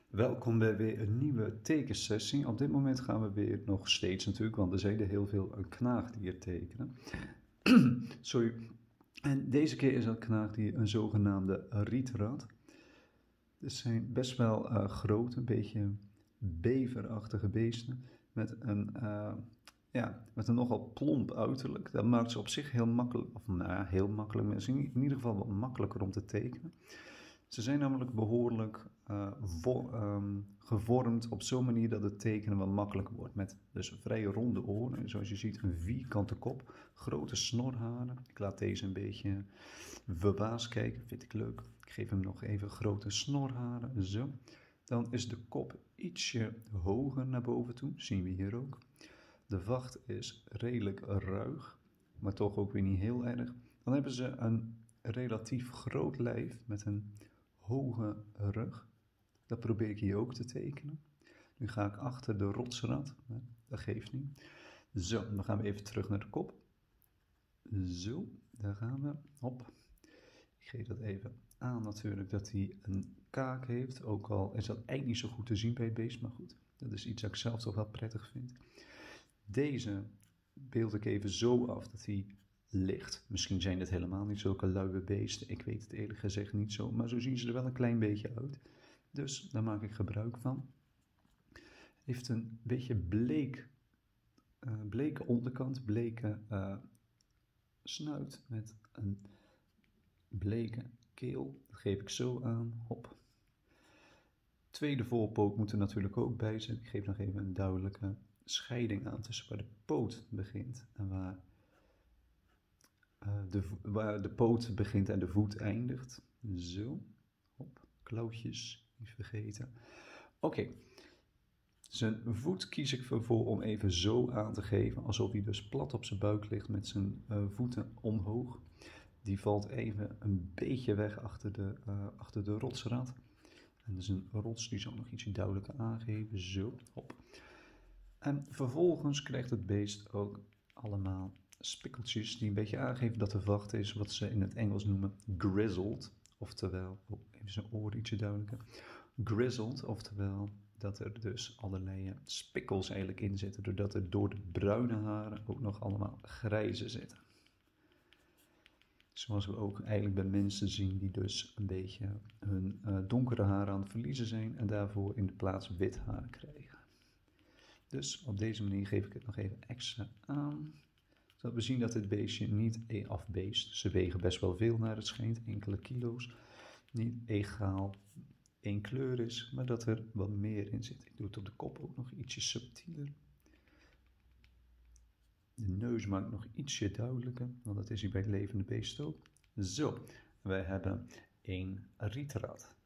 Welkom bij weer een nieuwe tekensessie. Op dit moment gaan we weer nog steeds natuurlijk, want er zijn er heel veel een knaagdier tekenen. Sorry. En deze keer is dat knaagdier een zogenaamde rietrat. Het zijn best wel grote, een beetje beverachtige beesten met met een nogal plomp uiterlijk. Dat maakt ze op zich heel makkelijk, of nou ja, heel makkelijk, maar in ieder geval wat makkelijker om te tekenen. Ze zijn namelijk behoorlijk gevormd op zo'n manier dat het tekenen wat makkelijker wordt. Met dus vrij ronde oren, zoals je ziet een vierkante kop, grote snorharen. Ik laat deze een beetje verbaasd kijken, vind ik leuk. Ik geef hem nog even grote snorharen, zo. Dan is de kop ietsje hoger naar boven toe, zien we hier ook. De vacht is redelijk ruig, maar toch ook weer niet heel erg. Dan hebben ze een relatief groot lijf met een hoge rug. Dat probeer ik hier ook te tekenen. Nu ga ik achter de rotsrand. Dat geeft niet. Zo, dan gaan we even terug naar de kop. Zo, daar gaan we. Hop. Ik geef dat even aan natuurlijk dat hij een kaak heeft. Ook al is dat eigenlijk niet zo goed te zien bij het beest. Maar goed, dat is iets dat ik zelf toch wel prettig vind. Deze beeld ik even zo af dat hij ligt. Misschien zijn het helemaal niet zulke luie beesten. Ik weet het eerlijk gezegd niet zo. Maar zo zien ze er wel een klein beetje uit. Dus daar maak ik gebruik van. Heeft een beetje bleke onderkant. Bleke snuit met een bleke keel. Dat geef ik zo aan. Hop. Tweede voorpoot moet er natuurlijk ook bij zijn. Ik geef nog even een duidelijke scheiding aan tussen waar de poot begint en waar de poot begint en de voet eindigt. Zo, hop, klauwtjes, niet vergeten. Oké, zijn voet kies ik ervoor om even zo aan te geven, alsof hij dus plat op zijn buik ligt met zijn voeten omhoog. Die valt even een beetje weg achter de rotsrand. En dat is een rots, die zal ik nog ietsje duidelijker aangeven. Zo, hop. En vervolgens krijgt het beest ook allemaal spikkeltjes die een beetje aangeven dat de vacht is wat ze in het Engels noemen grizzled. Oftewel, even zijn oor ietsje duidelijker. Grizzled, oftewel dat er dus allerlei spikkels eigenlijk in zitten. Doordat er door de bruine haren ook nog allemaal grijze zitten. Zoals we ook eigenlijk bij mensen zien die dus een beetje hun donkere haren aan het verliezen zijn. En daarvoor in de plaats wit haar krijgen. Dus op deze manier geef ik het nog even extra aan. Zodat we zien dat dit beestje niet afbeest. Ze wegen best wel veel naar het schijnt, enkele kilo's. Niet egaal één kleur is, maar dat er wat meer in zit. Ik doe het op de kop ook nog ietsje subtieler. De neus maakt nog ietsje duidelijker, want dat is hier bij het levende beest ook. Zo, wij hebben een rietrat.